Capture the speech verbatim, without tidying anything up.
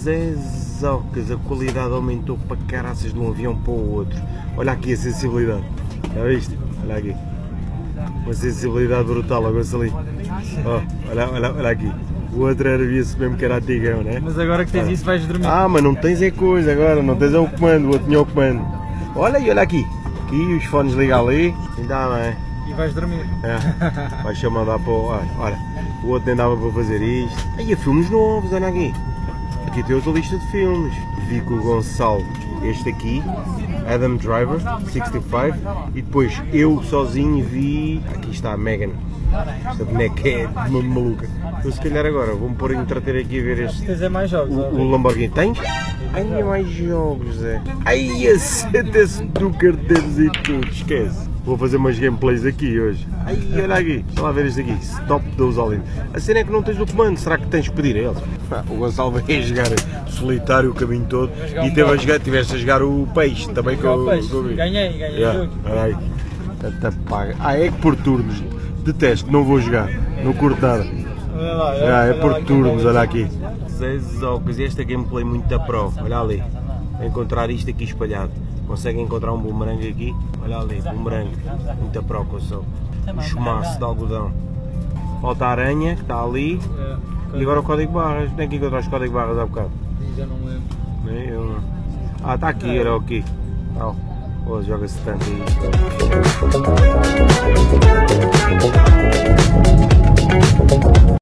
Zezocas, a qualidade aumentou para caraças de um avião para o outro. Olha aqui a sensibilidade. Já viste? Olha aqui. Uma sensibilidade brutal, agora ali. Oh, olha, olha, olha aqui. O outro era, via-se mesmo que era antigão, né? Mas agora que tens isso vais dormir. Ah, mas não tens é coisa agora, não tens é o comando, o outro tinha o comando. Olha e olha aqui. Aqui os fones ligam ali. Ainda bem. E vais dormir. É. Vais chamar lá para o. Olha, olha, o outro nem dava para fazer isto. Aí, filmes novos, olha aqui. Aqui tem outra lista de filmes. Vi com o Gonçalo este aqui, Adam Driver, sessenta e cinco, e depois eu sozinho vi. Aqui está a Megan. Esta boneca é uma maluca. Eu se calhar agora vou-me pôr a entreter aqui a ver este. Tens é mais jogos, O, o Lamborghini. Tens? Ai, é mais jogos, é. Ai, aceita esse do carteiros e tudo, esquece. Vou fazer umas gameplays aqui hoje. Ai, olha aqui, deixa lá ver este aqui. Stop those all in. A cena é que não tens o comando, será que tens que pedir a eles? O Gonçalo veio a jogar solitário o caminho todo e teve a jogar, tiveste a jogar o peixe também que eu, peixe. que eu vi. Ganhei, ganhei Yeah. o jogo. Olha aí. Tanta paga. Ah, é que por turnos. Detesto, não vou jogar. Não curto nada. Olha lá, Ah, é por lá, turnos, olha aqui. Zezocas, esta gameplay muito da pro. Olha ali. Encontrar isto aqui espalhado. Consegue encontrar um boomerang aqui? Olha ali, boomerang. Muita pro que eu sou. Um chumaço de algodão. Falta a aranha que está ali. É, E agora o código barras. Tem que encontrar os códigos barras há bocado. já não lembro. Nem eu não. Ah, está aqui, era aqui. Oh, oh, joga-se tanto aí.